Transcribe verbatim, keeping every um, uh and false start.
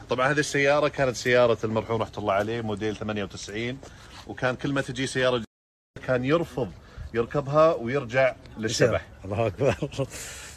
طبعا هذه السيارة كانت سيارة المرحوم رحمة الله عليه موديل ثمانية وتسعين، وكان كل ما تجي سيارة كان يرفض يركبها ويرجع للشبح. الله اكبر.